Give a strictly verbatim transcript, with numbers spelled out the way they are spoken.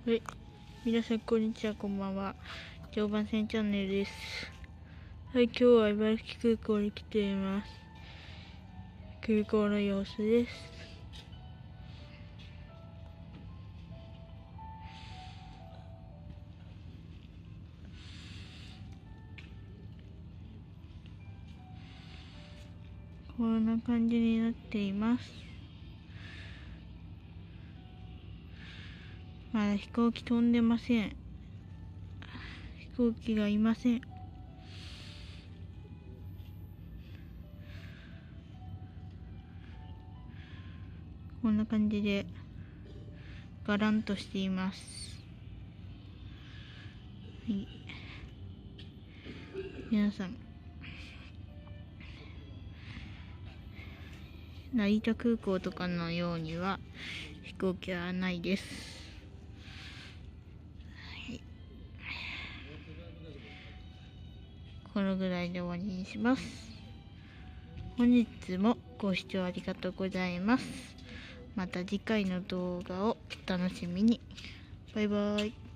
はい、皆さんこんにちは、こんばんは。常磐線チャンネルです。はい、今日は茨城空港に来ています。空港の様子です。こんな感じになっています。まだ飛行機飛んでません。飛行機がいません。こんな感じでガランとしています。はい、皆さん、成田空港とかのようには飛行機はないです。はい、このぐらいで終わりにします。本日もご視聴ありがとうございます。また次回の動画をお楽しみに。バイバイ。